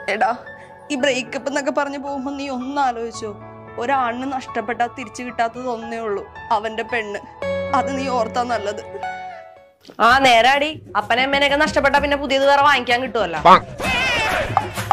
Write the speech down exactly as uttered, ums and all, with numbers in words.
എടാ ഈ ബ്രേക്കപ്പ് എന്നൊക്കെ പറഞ്ഞു പോകുമ്പോ നീ ഒന്ന് ആലോചിച്ചോ, ഒരാണിന് നഷ്ടപ്പെട്ടാ തിരിച്ചു കിട്ടാത്തത് ഒന്നേ ഉള്ളൂ, അവന്റെ പെണ്ണ്. അത് നീ ഓർത്താ നല്ലത്. ആ നേരാടി, അപ്പനെ അമ്മേനെയൊക്കെ നഷ്ടപ്പെട്ടാ പിന്നെ പുതിയത് വേറെ വാങ്ങിക്കാൻ കിട്ടുമല്ലോ.